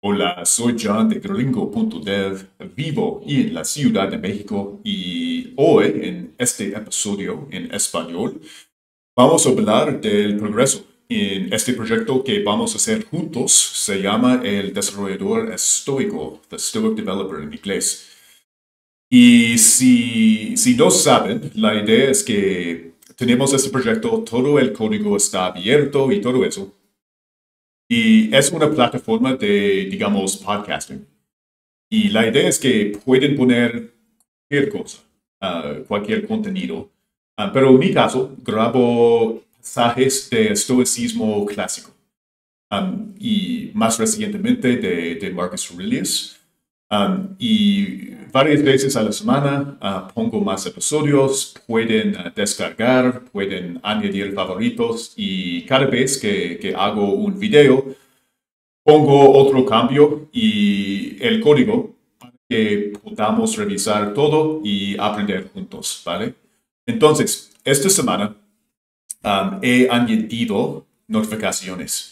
Hola, soy John de gringo.dev, vivo en la Ciudad de México y hoy en este episodio en español vamos a hablar del progreso en este proyecto que vamos a hacer juntos. Se llama el desarrollador estoico, the Stoic Developer en inglés. Y si no saben, la idea es que tenemos este proyecto, todo el código está abierto y todo eso. Y es una plataforma de, digamos, podcasting. Y la idea es que pueden poner cualquier cosa, cualquier contenido. Pero en mi caso, grabo pasajes de estoicismo clásico. Y más recientemente de Marcus Aurelius. Y varias veces a la semana pongo más episodios, pueden descargar, pueden añadir favoritos y cada vez que hago un video pongo otro cambio y el código para que podamos revisar todo y aprender juntos, ¿vale? Entonces, esta semana he añadido notificaciones.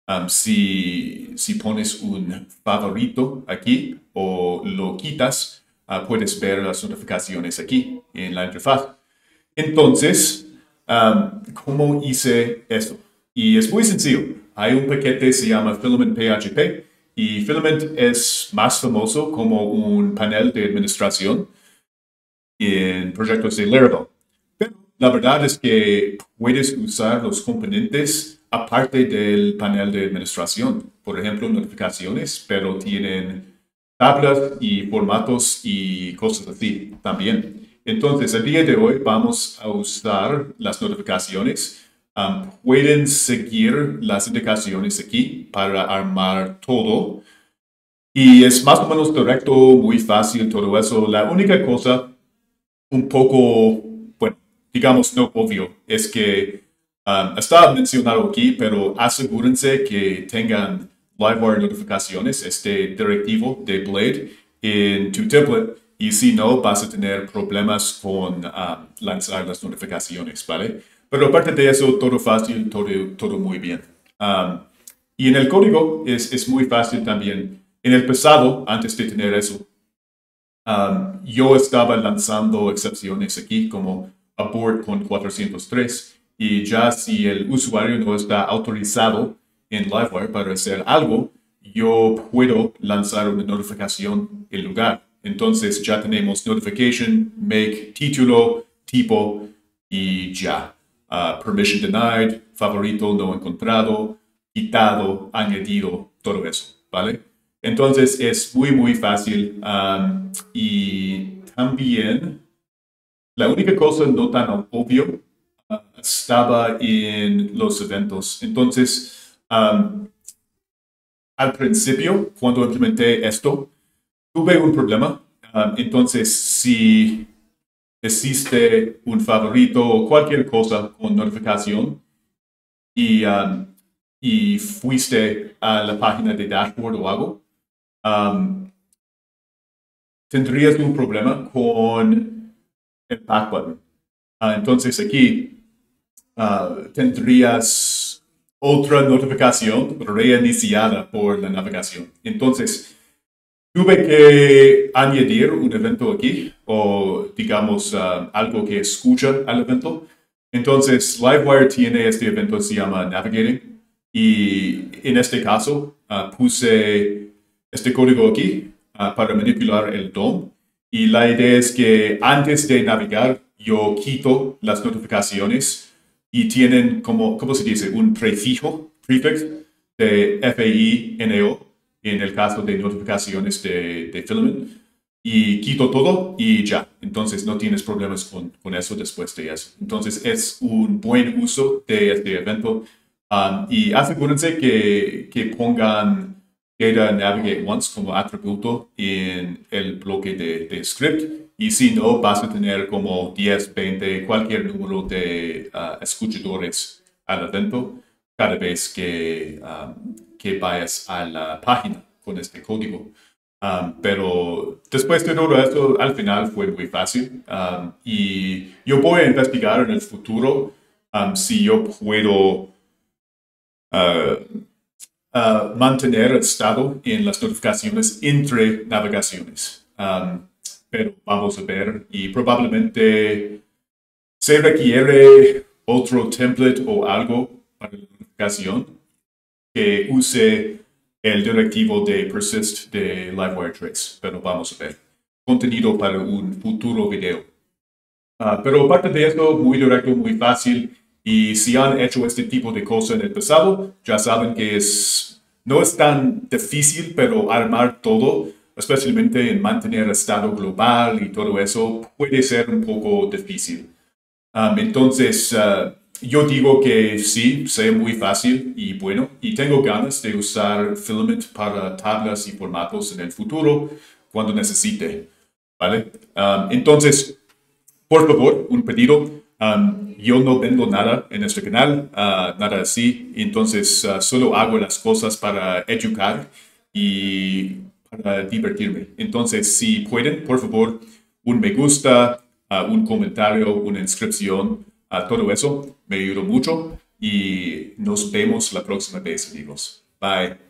Si pones un favorito aquí o lo quitas, puedes ver las notificaciones aquí en la interfaz. Entonces, ¿cómo hice esto? Y es muy sencillo. Hay un paquete que se llama FilamentPHP y Filament es más famoso como un panel de administración en proyectos de Laravel. Pero la verdad es que puedes usar los componentes aparte del panel de administración. Por ejemplo, notificaciones, pero tienen tablas y formatos y cosas así también. Entonces, el día de hoy vamos a usar las notificaciones. Pueden seguir las indicaciones aquí para armar todo. Y es más o menos directo, muy fácil todo eso. La única cosa un poco, bueno, digamos no obvio, es que está mencionado aquí, pero asegúrense que tengan Livewire notificaciones, este directivo de Blade, en tu template, y si no, vas a tener problemas con lanzar las notificaciones, ¿vale? Pero aparte de eso, todo fácil, todo muy bien. Y en el código es muy fácil también. En el pasado, antes de tener eso, yo estaba lanzando excepciones aquí como abort con 403 y ya si el usuario no está autorizado en Livewire para hacer algo, yo puedo lanzar una notificación en lugar. Entonces ya tenemos notification, make, título, tipo y ya. Permission denied, favorito no encontrado, quitado, añadido, todo eso, ¿vale? Entonces es muy fácil y también la única cosa no tan obvio estaba en los eventos. Entonces, al principio, cuando implementé esto, tuve un problema. Entonces, si existe un favorito o cualquier cosa con notificación y fuiste a la página de dashboard o algo, tendrías un problema con el back button. Entonces aquí tendrías otra notificación reiniciada por la navegación. Entonces, tuve que añadir un evento aquí, o digamos algo que escucha al evento. Entonces, Livewire tiene este evento que se llama Navigating. Y en este caso, puse este código aquí para manipular el DOM. Y la idea es que antes de navegar, yo quito las notificaciones y tienen, ¿cómo se dice? Un prefijo, prefix de FINO en el caso de notificaciones de Filament. Y quito todo y ya. Entonces no tienes problemas con eso después de eso. Entonces es un buen uso de este evento. Y asegúrense que pongan data navigate once como atributo en el bloque de script. Y si no, vas a tener como 10, 20, cualquier número de escuchadores al evento cada vez que vayas a la página con este código. Pero después de todo esto, al final fue muy fácil. Y yo voy a investigar en el futuro si yo puedo mantener estado en las notificaciones entre navegaciones. Pero vamos a ver, y probablemente se requiere otro template o algo para la notificación que use el directivo de persist de Livewire 3, pero vamos a ver. Contenido para un futuro video. Pero aparte de eso, muy directo, muy fácil. Y si han hecho este tipo de cosas en el pasado, ya saben que no es tan difícil, pero armar todo, especialmente en mantener estado global y todo eso, puede ser un poco difícil. Entonces, yo digo que sí, sea muy fácil y bueno, y tengo ganas de usar Filament para tablas y formatos en el futuro cuando necesite, ¿vale? Entonces, por favor, un pedido. Yo no vendo nada en este canal, nada así. Entonces, solo hago las cosas para educar y para divertirme. Entonces, si pueden, por favor, un me gusta, un comentario, una inscripción, todo eso me ayuda mucho. Y nos vemos la próxima vez, amigos. Bye.